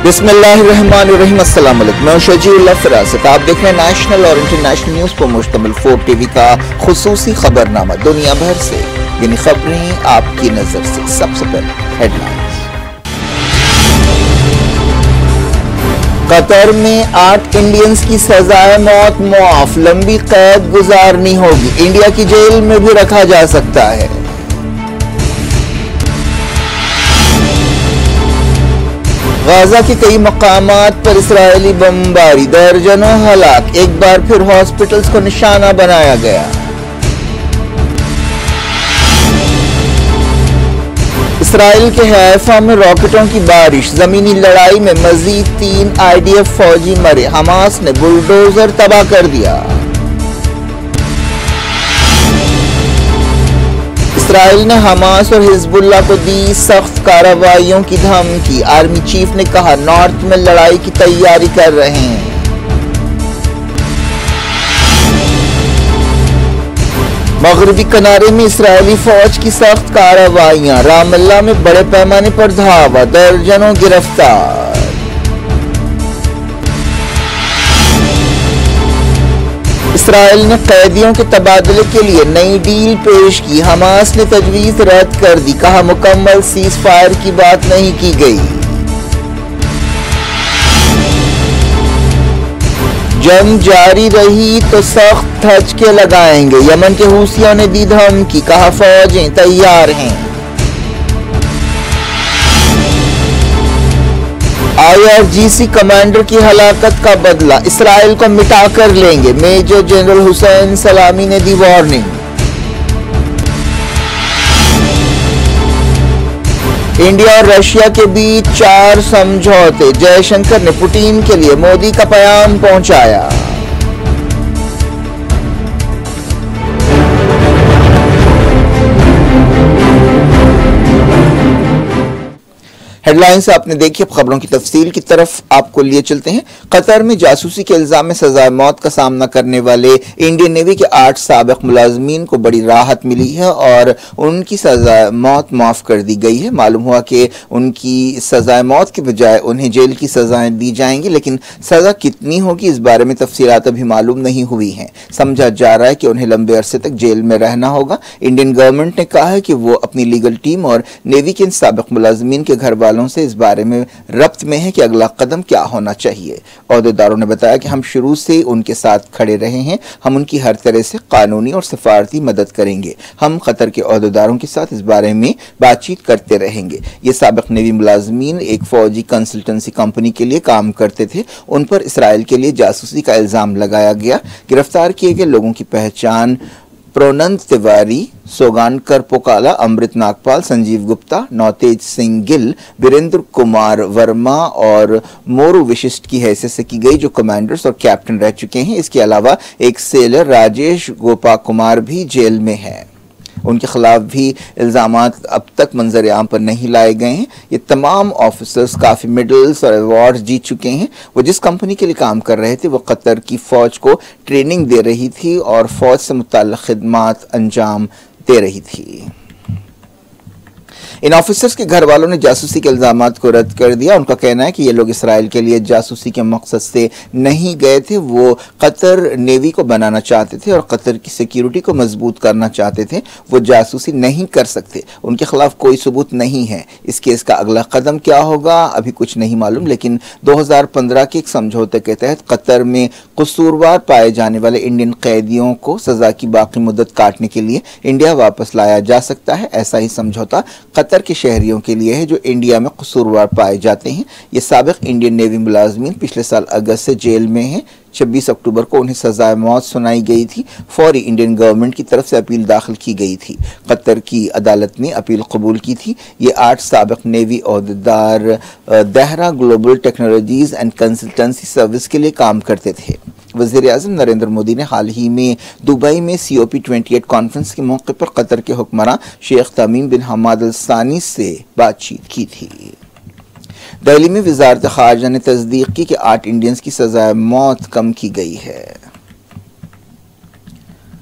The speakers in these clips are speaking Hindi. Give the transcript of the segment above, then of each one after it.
बिस्मिल्लाहिर्रहमानिर्रहीम। अस्सलाम वालेकुम। मैं शजीउल्लाह फिरासत। आप देख रहे हैं नेशनल और इंटरनेशनल न्यूज पर मुश्तमिल 4 टीवी का खुसूसी खबरनामा। दुनिया भर से यानी खबरें आपकी नजर से। सबसे पहले हेडलाइंस। कतर में 8 इंडियंस की सजाए मौत मुआफ, लंबी कैद गुजारनी होगी। इंडिया की जेल में भी रखा जा सकता है। गाजा के कई मकामात पर इसराइली बमबारी, दर्जनों हलाक। एक बार फिर हॉस्पिटल्स को निशाना बनाया गया। इसराइल के हैफा में रॉकेटों की बारिश, जमीनी लड़ाई में मजीद 3 IDF फौजी मरे। हमास ने बुलडोजर तबाह कर दिया। इसराइल ने हमास और हिजबुल्लाह को दी सख्त कार्रवाइयों की धमकी। आर्मी चीफ ने कहा नॉर्थ में लड़ाई की तैयारी कर रहे हैं। मगरबी किनारे में इसराइली फौज की सख्त कार्रवाइयां, रामल्ला में बड़े पैमाने पर धावा, दर्जनों गिरफ्तार। इसराइल ने कैदियों के तबादले के लिए नई डील पेश की। हमास ने तजवीज रद्द कर दी। कहा मुकम्मल सीज फायर की बात नहीं की गई। जंग जारी रही तो सख्त धचके लगाएंगे। यमन के हूसियों ने दी धमकी। कहा फौजें तैयार हैं। IRGC कमांडर की हलाकत का बदला, इसराइल को मिटा कर लेंगे। मेजर जनरल हुसैन सलामी ने दी वार्निंग। इंडिया और रशिया के बीच 4 समझौते, जयशंकर ने पुतिन के लिए मोदी का पैगाम पहुंचाया। हेडलाइंस आपने देखी। अब खबरों की तफसील की तरफ आपको लिए चलते हैं। कतर में जासूसी के इल्जाम में सजाए मौत का सामना करने वाले इंडियन नेवी के 8 साबिक मुलाजमीन को बड़ी राहत मिली है और उनकी सजाए मौत माफ कर दी गई है। मालूम हुआ कि उनकी सजाए मौत के बजाय उन्हें जेल की सजाएं दी जाएंगी, लेकिन सजा कितनी होगी इस बारे में तफसीलात अभी मालूम नहीं हुई हैं। समझा जा रहा है कि उन्हें लंबे अरसे तक जेल में रहना होगा। इंडियन गवर्नमेंट ने कहा है कि वो अपनी लीगल टीम और नेवी के इन साबिक मुलाजमीन के घर वालों से इस बारे में रब्त में है कि अगला कदम क्या होना चाहिए। ओहदेदारों ने बताया कि हम शुरू से उनके साथ खड़े रहे हैं। हम उनकी हर तरह से कानूनी और सफारती मदद करेंगे। हम कतर के ओहदेदारों के साथ इस बारे में बातचीत करते रहेंगे। ये साबिक नेवी मुलाजमीन एक फौजी कंसल्टेंसी कंपनी के लिए काम करते थे। उन पर इसराइल के लिए जासूसी का इल्जाम लगाया गया। गिरफ्तार किए गए लोगों की पहचान प्रोनंत तिवारी, सोगानकर पोकाला, अमृत नागपाल, संजीव गुप्ता, नौतेज सिंह गिल, वीरेंद्र कुमार वर्मा और मोरू विशिष्ट की हैसियत से की गई, जो कमांडर्स और कैप्टन रह चुके हैं। इसके अलावा एक सेलर राजेश गोपा कुमार भी जेल में है। उनके खिलाफ भी इल्जामात अब तक मंजर आम पर नहीं लाए गए हैं। ये तमाम ऑफिसर्स काफ़ी मेडल्स और अवार्ड्स जीत चुके हैं। वो जिस कंपनी के लिए काम कर रहे थे वो कतर की फ़ौज को ट्रेनिंग दे रही थी और फ़ौज से मुताल्लिक़ खिदमात अंजाम दे रही थी। इन ऑफिसर्स के घर वालों ने जासूसी के इल्जामात को रद्द कर दिया। उनका कहना है कि ये लोग इसराइल के लिए जासूसी के मकसद से नहीं गए थे। वो कतर नेवी को बनाना चाहते थे और कतर की सिक्योरिटी को मजबूत करना चाहते थे। वो जासूसी नहीं कर सकते। उनके खिलाफ कोई सबूत नहीं है। इस केस का अगला कदम क्या होगा अभी कुछ नहीं मालूम, लेकिन 2015 के एक समझौते के तहत कतर में कसूरवार पाए जाने वाले इंडियन कैदियों को सजा की बाकी मुद्दत काटने के लिए इंडिया वापस लाया जा सकता है। ऐसा ही समझौता कतर के शहरियों के लिए है जो इंडिया में कसूरवार पाए जाते हैं। ये साबिक इंडियन नेवी मुलाजमीन पिछले साल अगस्त से जेल में हैं। 26 अक्टूबर को उन्हें सजाए मौत सुनाई गई थी। फौरी इंडियन गवर्नमेंट की तरफ से अपील दाखिल की गई थी। कतर की अदालत ने अपील कबूल की थी। ये 8 साबिक नेवी ओहदेदार Dahra global technologies and consultancy service के लिए काम करते थे। वज़ीर-ए-आज़म नरेंद्र मोदी ने हाल ही में दुबई में COP28 कॉन्फ्रेंस के मौके पर कतर के हुक्मरान शेख तमीम बिन हमाद अल सानी से बातचीत की थी। दिल्ली में वज़ारत ख़ारजा ने तस्दीक की कि 8 इंडियंस की सज़ाए मौत कम की गई है।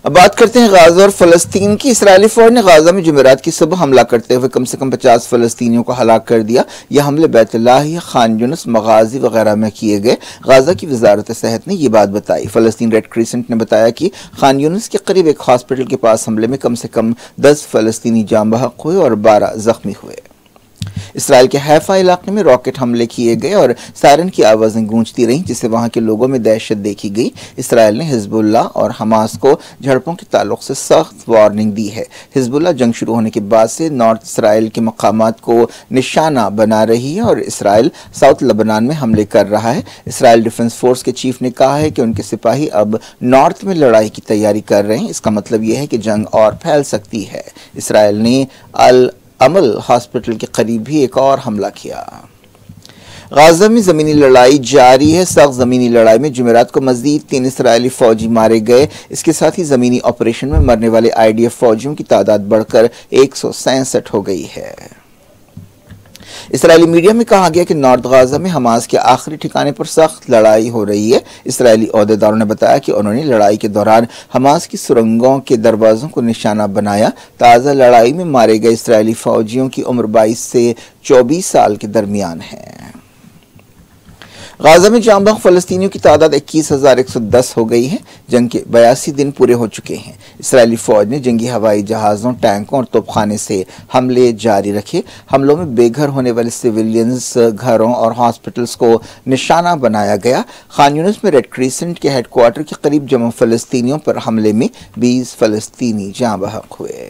अब बात करते हैं गाजा और फलस्तीन की। इस्राएली फौज ने गाजा में जुमेरात की सुबह हमला करते हुए कम से कम 50 फलस्तीनियों को हलाक कर दिया। यह हमले बैतुल्लाह, खान यूनिस, मगाजी वगैरह में किए गए। गाजा की वजारत सेहत ने यह बात बताई। फलस्तीन रेड क्रिसेंट ने बताया कि खान यूनिस के करीब एक हॉस्पिटल के पास हमले में कम से कम 10 फलस्तीनी जाँ बहक हुए और 12 जख्मी हुए। इसराइल के हैफा इलाके में रॉकेट हमले किए गए और सायरन की आवाजें गूंजती रहीं, जिससे वहां के लोगों में दहशत देखी गई। इसराइल ने हिजबुल्लाह और हमास को झड़पों के ताल्लुक से सख्त वार्निंग दी है। हिजबुल्लाह जंग शुरू होने के बाद से नॉर्थ इसराइल के मकामात को निशाना बना रही है और इसराइल साउथ लेबनान में हमले कर रहा है। इसराइल डिफेंस फोर्स के चीफ ने कहा है कि उनके सिपाही अब नॉर्थ में लड़ाई की तैयारी कर रहे हैं। इसका मतलब यह है कि जंग और फैल सकती है। इसराइल ने अल अमल हॉस्पिटल के करीब भी एक और हमला किया। गाजा में जमीनी लड़ाई जारी है। सख्त जमीनी लड़ाई में जुमेरात को मजीद 3 इसराइली फौजी मारे गए। इसके साथ ही जमीनी ऑपरेशन में मरने वाले IDF फौजियों की तादाद बढ़कर 167 हो गई है। इसराइली मीडिया में कहा गया कि नॉर्थ गाजा में हमास के आखिरी ठिकाने पर सख्त लड़ाई हो रही है। इसराइली ओहदेदारों ने बताया कि उन्होंने लड़ाई के दौरान हमास की सुरंगों के दरवाजों को निशाना बनाया। ताज़ा लड़ाई में मारे गए इसराइली फौजियों की उम्र 22 से 24 साल के दरमियान है। गाजा में जाँ बहक फलस्तीनियों की तादाद 21,110 हो गई है। जंग के 82 दिन पूरे हो चुके हैं। इसराइली फौज ने जंगी हवाई जहाज़ों, टैंकों और तोपखाने से हमले जारी रखे। हमलों में बेघर होने वाले सिविलियंस, घरों और हॉस्पिटल्स को निशाना बनाया गया। खान यूनिस में रेड क्रिसेंट के हेडक्वार्टर के करीब जमा फलस्तीनियों पर हमले में 20 फलस्तीनी जाँ बहक हुए।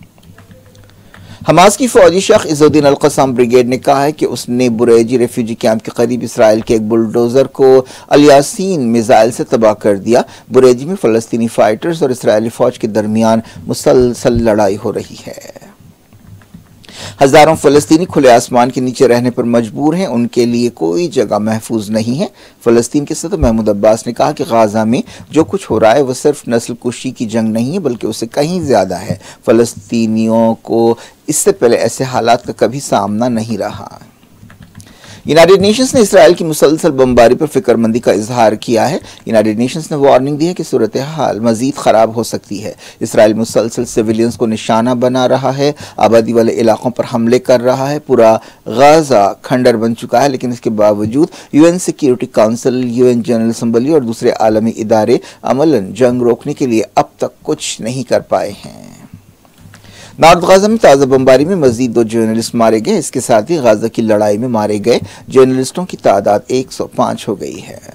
हमास की फौजी शख्स इज़ुद्दीन अल-क़स्साम ब्रिगेड ने कहा है कि उसने बुरेजी रेफ्यूजी कैंप के करीब इसराइल के एक बुलडोजर को अल-यासीन मिसाइल से तबाह कर दिया। बुरेजी में फ़लस्तीनी फाइटर्स और इसराइली फौज के दरमियान मुसलसल लड़ाई हो रही है। हजारों फलस्तीनी खुले आसमान के नीचे रहने पर मजबूर हैं। उनके लिए कोई जगह महफूज नहीं है। फलस्तीन के सदर महमूद अब्बास ने कहा कि गाजा में जो कुछ हो रहा है वह सिर्फ नस्ल कुशी की जंग नहीं है, बल्कि उससे कहीं ज्यादा है। फलस्तीनियों को इससे पहले ऐसे हालात का कभी सामना नहीं रहा। यूनाइटेड नेशंस ने इसराइल की मुसलसल बमबारी पर फिक्रमंदी का इजहार किया है। यूनाइटेड नेशंस ने वार्निंग दी है कि सूरत हाल मजीद खराब हो सकती है। इसराइल मुसलसल सिविलियंस को निशाना बना रहा है, आबादी वाले इलाकों पर हमले कर रहा है। पूरा गाजा खंडर बन चुका है, लेकिन इसके बावजूद UN security council, UN general assembly और दूसरे आलमी इदारे अमलन जंग रोकने के लिए अब तक कुछ नहीं कर पाए हैं। नॉर्थ गाजा में ताज़ा बमबारी में मजीद 2 जर्नलिस्ट मारे गए। इसके साथ ही गाजा की लड़ाई में मारे गए जर्नलिस्टों की तादाद 105 हो गई है।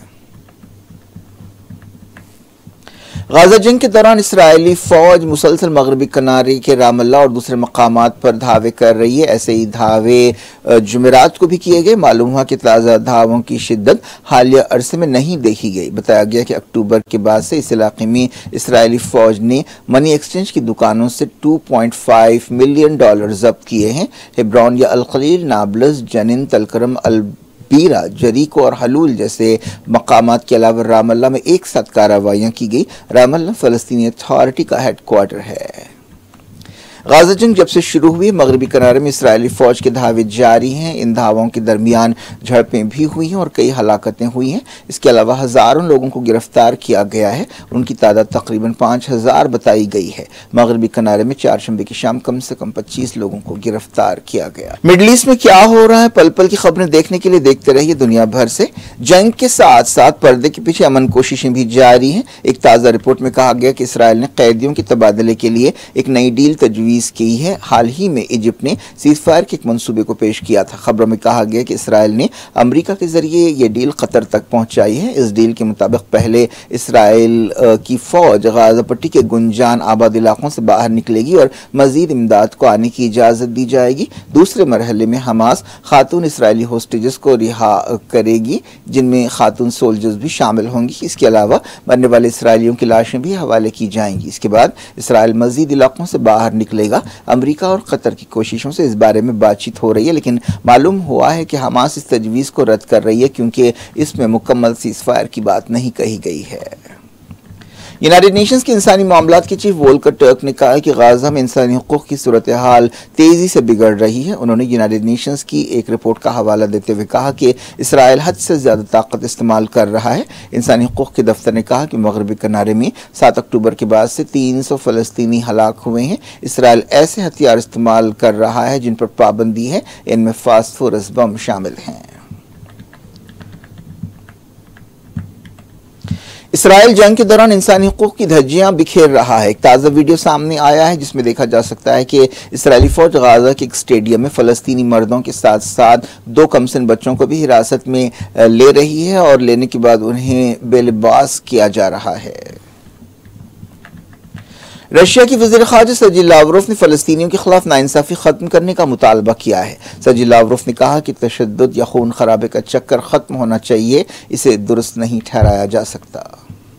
गाजा जंग के दौरान इसराइली फौज मुसलसल मगरबी किनारे के रामल्ला और दूसरे मकामात पर धावे कर रही है। ऐसे ही धावे जुमेरात को भी किए गए। मालूम हुआ कि ताज़ा धावों की शिद्दत हालिया अरसे में नहीं देखी गई। बताया गया कि अक्टूबर के बाद से इस इलाके में इसराइली फौज ने मनी एक्सचेंज की दुकानों से $2.5 मिलियन जब्त किए हैं। हेब्रोन या अल-खलील, नाब्लस, जनिन, तलकरम, बीरा, जरीको और हलूल जैसे मकामात के अलावा रामल्ला में एक साथ कार्रवाइयां की गई। रामल्ला फ़लस्तीनी अथॉरिटी का हेडक्वार्टर है। गाजा जंग जब से शुरू हुई, मगरबी किनारे में इसराइली फौज के धावे जारी हैं। इन धावों के दरमियान झड़पें भी हुई हैं और कई हलाकतें हुई हैं। इसके अलावा हजारों लोगों को गिरफ्तार किया गया है। उनकी तादाद तकरीबन 5000 बताई गई है। मगरबी किनारे में चारशंबे की शाम कम से कम 25 लोगों को गिरफ्तार किया गया। मिडल ईस्ट में क्या हो रहा है, पल पल की खबरें देखने के लिए देखते रहिए दुनिया भर से। जंग के साथ साथ पर्दे के पीछे अमन कोशिशें भी जारी हैं। एक ताज़ा रिपोर्ट में कहा गया कि इसराइल ने कैदियों के तबादले के लिए एक नई डील तजवीज़ की है। हाल ही में इजिप्ट ने सीज़फायर के एक मंसूबे को पेश किया था। खबरों में कहा गया कि इसराइल ने अमेरिका के जरिए यह डील कतर तक पहुंचाई है। इस डील के मुताबिक पहले इसराइल की फौज गाजा पट्टी के गुंजान आबाद इलाकों से बाहर निकलेगी और मजीद इमदाद को आने की इजाजत दी जाएगी। दूसरे मरहले में हमास खातून इसराइली होस्टेजेस को रिहा करेगी, जिनमें खातून सोल्जर्स भी शामिल होंगी। इसके अलावा मरने वाले इसराइलियों की लाशें भी हवाले की जाएंगी। इसके बाद इसराइल मजीद इलाकों से बाहर निकलेगा। अमेरिका और कतर की कोशिशों से इस बारे में बातचीत हो रही है, लेकिन मालूम हुआ है कि हमास इस तजवीज़ को रद्द कर रही है क्योंकि इसमें मुकम्मल सीज़फायर की बात नहीं कही गई है। यूनाइटेड नेशंस के इंसानी मामलात के चीफ वोल्कर टर्क ने कहा कि गाजा में इंसानी हुकूक की सूरत हाल तेजी से बिगड़ रही है। उन्होंने यूनाइटेड नेशंस की एक रिपोर्ट का हवाला देते हुए कहा कि इसराइल हद से ज्यादा ताकत इस्तेमाल कर रहा है। इंसानी हुकूक के दफ्तर ने कहा कि मगरबी किनारे में 7 अक्टूबर के बाद से 300 फलस्तीनी हलाक हुए हैं। इसराइल ऐसे हथियार इस्तेमाल कर रहा है जिन पर पाबंदी है, इनमें फास्फोरस बम शामिल हैं। इसराइल जंग के दौरान इंसानी हुकूक की धज्जियां बिखेर रहा है। एक ताज़ा वीडियो सामने आया है जिसमें देखा जा सकता है कि इसराइली फौज गाजा के एक स्टेडियम में फलस्तीनी मर्दों के साथ साथ 2 कमसिन बच्चों को भी हिरासत में ले रही है और लेने के बाद उन्हें बेलिबास किया जा रहा है। रशिया की वज़ीर ख़ारजा सर्जी लावरोफ ने फ़लस्तीनियों के खिलाफ नाइंसाफ़ी ख़त्म करने का मुतालबा किया है। सर्जी लावरोफ ने कहा कि तशद्दुद या खून खराबे का चक्कर ख़त्म होना चाहिए, इसे दुरुस्त नहीं ठहराया जा सकता।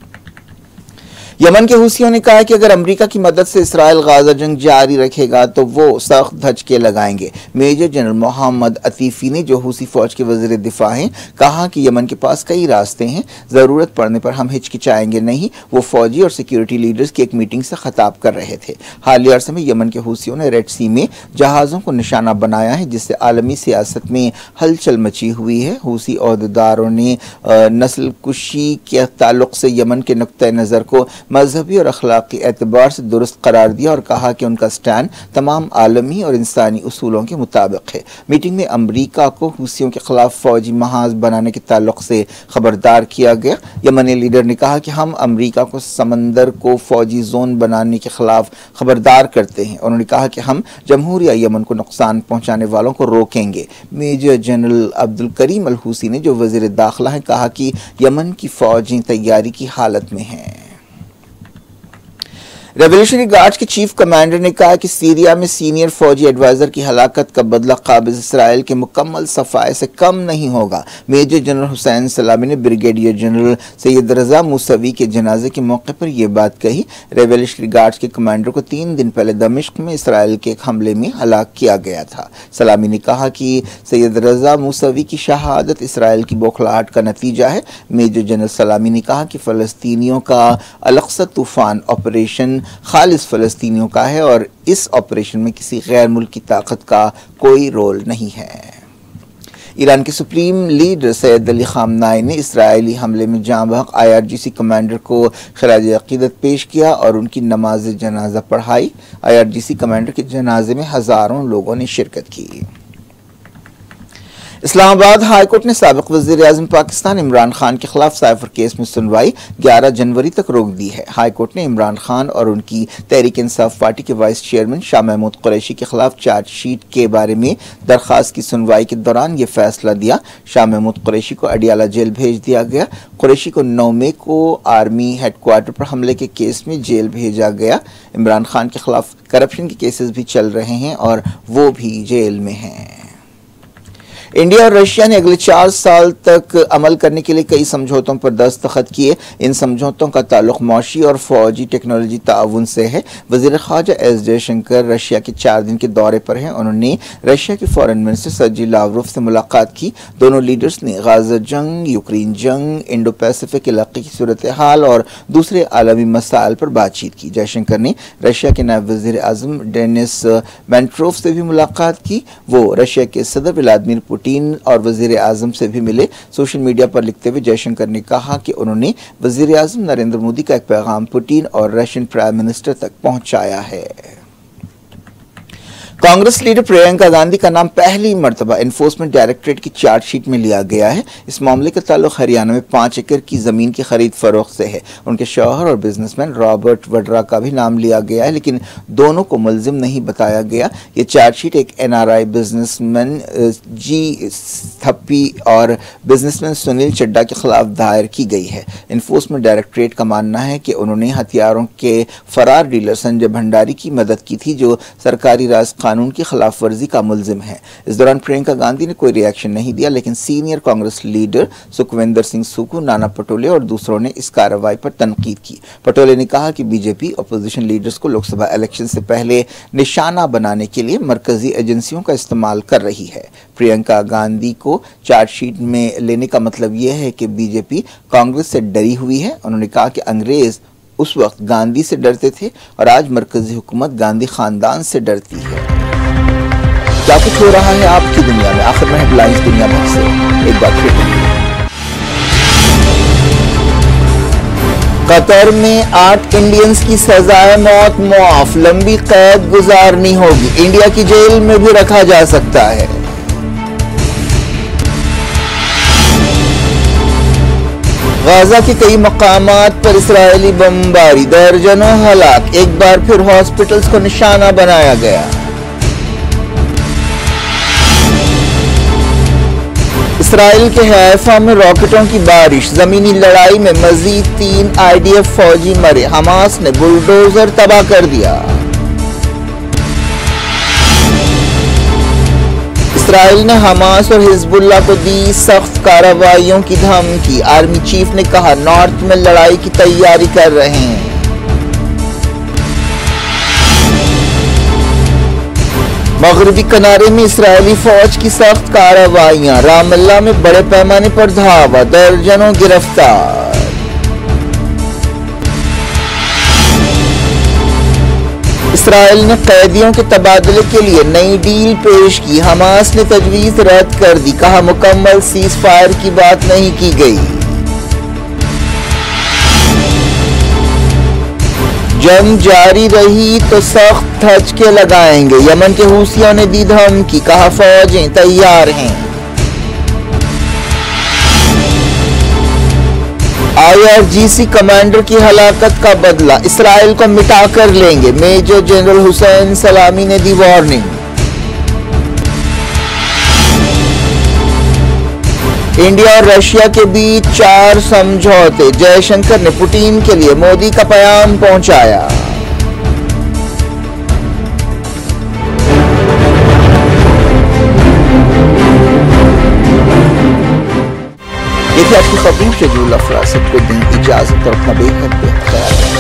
यमन के हूसियों ने कहा कि अगर अमेरिका की मदद से इसराइल गाजा जंग जारी रखेगा तो वो सख्त धचके लगाएंगे। मेजर जनरल मोहम्मद अतीफ़ी ने, जो हूसी फौज के वज़ीर दिफा हैं, कहा कि यमन के पास कई रास्ते हैं, ज़रूरत पड़ने पर हम हिचकिचाएंगे नहीं। वो फौजी और सिक्योरिटी लीडर्स की एक मीटिंग से खिताब कर रहे थे। हालिया अरसे में यमन के हूसियों ने रेड सी में जहाज़ों को निशाना बनाया है, जिससे आलमी सियासत में हलचल मची हुई है। हूसी अहदेदारों ने नस्ल कुशी के ताल्लुक से यमन के नुक्ते नज़र को मजहबी और अखलाकी एतबार से दुरुस्त करार दिया और कहा कि उनका स्टैंड तमाम आलमी और इंसानी उसूलों के मुताबिक है। मीटिंग में अमरीका को हूसियों के खिलाफ फौजी महाज बनाने के ताल्लुक से खबरदार किया गया। यमनी लीडर ने कहा कि हम अमरीका को समंदर को फौजी जोन बनाने के खिलाफ खबरदार करते हैं। उन्होंने कहा कि हम जमहूरिया यमन को नुकसान पहुंचाने वालों को रोकेंगे। Major general Abdul Karim al Houthi ने, जो वज़ीर दाखिला है, कहा कि यमन की फौजें तैयारी की हालत में हैं। रेवोल्यूशनरी गार्ड्स के चीफ कमांडर ने कहा कि सीरिया में सीनियर फौजी एडवाइजर की हलाकत का बदला काबिज इसराइल के मुकम्मल सफाए से कम नहीं होगा। मेजर जनरल हुसैन सलामी ने brigadier general Sayyed Reza Mousavi के जनाजे के मौके पर यह बात कही। रेवोल्यूशनरी गार्ड्स के कमांडर को 3 दिन पहले दमिश्क में इसराइल के एक हमले में हलाक किया गया था। सलामी ने कहा कि सैयद रजा मूसवी की शहादत इसराइल की बौखलाहट का नतीजा है। मेजर जनरल सलामी ने कहा कि फ़लस्तीनियों का अल-अक़्सा तूफ़ान ऑपरेशन खालिस फ़लस्तीनियों का है और इस ऑपरेशन में किसी गैर मुल्की ताकत का कोई रोल नहीं है। ईरान के supreme leader Sayyed Ali Khamenei ने इसराइली हमले में जाँ बहक IRGC कमांडर को ख़िराज अक़ीदत पेश किया और उनकी नमाज जनाजा पढ़ाई। IRGC कमांडर के जनाजे में हज़ारों लोगों ने शिरकत की। इस्लामाबाद हाईकोर्ट ने साबिक़ वज़ीर आज़म पाकिस्तान इमरान खान के खिलाफ साइफर केस में सुनवाई 11 जनवरी तक रोक दी है। हाईकोर्ट ने इमरान खान और उनकी तहरीक इंसाफ पार्टी के वाइस चेयरमैन शाह महमूद कुरैशी के खिलाफ चार्जशीट के बारे में दरख्वास्त की सुनवाई के दौरान ये फैसला दिया। शाह महमूद कुरैशी को अडियाला जेल भेज दिया गया। कुरैशी को 9 मई को आर्मी हेडक्वार्टर पर हमले के केस में जेल भेजा गया। इमरान खान के खिलाफ करप्शन के केसेस भी चल रहे हैं और वो भी जेल में हैं। इंडिया और रशिया ने अगले 4 साल तक अमल करने के लिए कई समझौतों पर दस्तखत किए। इन समझौतों का ताल्लुक मौशी और फौजी टेक्नोलॉजी ताउन से है। वज़ीर ख़ारजा एस जयशंकर रशिया के 4 दिन के दौरे पर हैं। उन्होंने रशिया के फॉरेन मिनिस्टर सर्जी लावरोफ से मुलाकात की। दोनों लीडर्स ने गाजा जंग, यूक्रेन जंग, इंडो पैसिफिक इलाके की सूरत हाल और दूसरे आलमी मसाइल पर बातचीत की। जयशंकर ने रशिया के नायब वज़ीर आज़म डेनिस मेंट्रोफ से भी मुलाकात की। वो रशिया के सदर व्लादिमीर पुतिन और वज़ीर आज़म से भी मिले। सोशल मीडिया पर लिखते हुए जयशंकर ने कहा कि उन्होंने वज़ीर आज़म नरेंद्र मोदी का एक पैगाम पुतिन और रशियन प्राइम मिनिस्टर तक पहुंचाया है। कांग्रेस लीडर प्रियंका गांधी का नाम पहली मर्तबा एनफोर्समेंट डायरेक्टरेट की चार्जशीट में लिया गया है। इस मामले का ताल्लुक हरियाणा में 5 एकड़ की जमीन की खरीद फरोख्त से है। उनके शौहर और बिजनेसमैन रॉबर्ट वड्रा का भी नाम लिया गया है, लेकिन दोनों को मुलजिम नहीं बताया गया। ये चार्जशीट एक NRI बिजनेसमैन जी थप्पी और बिजनेसमैन सुनील चड्डा के खिलाफ दायर की गई है। एनफोर्समेंट डायरेक्टरेट का मानना है कि उन्होंने हथियारों के फरार डीलर संजय भंडारी की मदद की थी, जो सरकारी राज कानून की खिलाफ वर्जी का मुलजिम है। इस दौरान प्रियंका गांधी ने कोई रिएक्शन नहीं दिया, लेकिन सीनियर कांग्रेस लीडर सुखविंदर सिंह सुक्खू, नाना पटोले और दूसरों ने इस कार्रवाई पर तनकीद की। पटोले ने कहा कि बीजेपी अपोजिशन लीडर्स को लोकसभा इलेक्शन से पहले निशाना बनाने के लिए मरकजी एजेंसियों का इस्तेमाल कर रही है। प्रियंका गांधी को चार्जशीट में लेने का मतलब यह है कि बीजेपी कांग्रेस से डरी हुई है। उन्होंने कहा कि अंग्रेज उस वक्त गांधी से डरते थे और आज मरकजी हुकूमत गांधी खानदान से डरती है। क्या कुछ हो रहा है आपकी दुनिया में? आखिर में हेडलाइंस दुनिया भर से एक बार फिर। कतर में 8 इंडियंस की सजाए मौत मुआफ, लंबी कैद गुजारनी होगी, इंडिया की जेल में भी रखा जा सकता है। गाजा के कई मकामात पर इसराइली बमबारी, दर्जनों हलाक, एक बार फिर हॉस्पिटल्स को निशाना बनाया गया। इसराइल के हैफा में रॉकेटों की बारिश, जमीनी लड़ाई में मजीद 3 IDF फौजी मरे, हमास ने बुलडोजर तबाह कर दिया। इसराइल ने हमास और हिजबुल्लाह को दी सख्त कार्रवाइयों की धमकी, आर्मी चीफ ने कहा नॉर्थ में लड़ाई की तैयारी कर रहे हैं। मगरबी किनारे में इसराइली फौज की सख्त कार्रवाइयां, रामल्ला में बड़े पैमाने पर धावा, दर्जनों गिरफ्तार। इसराइल ने कैदियों के तबादले के लिए नई डील पेश की, हमास ने तजवीज रद्द कर दी, कहा मुकम्मल सीज फायर की बात नहीं की गई। जंग जारी रही तो सख्त धचके लगाएंगे, यमन के हूसियों ने दी धमकी, कहा फौजें तैयार हैं। IRGC कमांडर की हलाकत का बदला, इसराइल को मिटा कर लेंगे, मेजर जनरल हुसैन सलामी ने दी वार्निंग। इंडिया और रशिया के बीच 4 समझौते, जयशंकर ने पुतिन के लिए मोदी का पैगाम पहुंचाया। ये थी आपकी खबरों से जुड़े अफरा, सबको दें इजाजत और अपना बेहद ख्याल रखें।